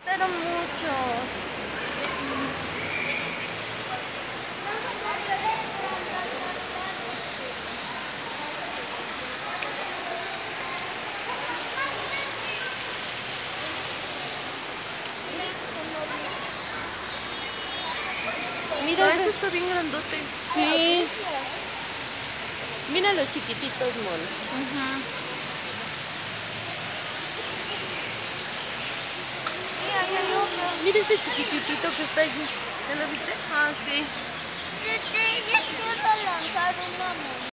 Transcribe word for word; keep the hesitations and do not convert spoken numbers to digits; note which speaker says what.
Speaker 1: Pero muchos. Mira,
Speaker 2: Todo eso está bien grandote.
Speaker 1: sí. Mira los chiquititos monos.
Speaker 2: Ajá.
Speaker 1: Mira ese chiquitito que está allí. ¿Ya lo viste?
Speaker 2: Ah, sí.
Speaker 3: Yo quiero lanzar una moneda.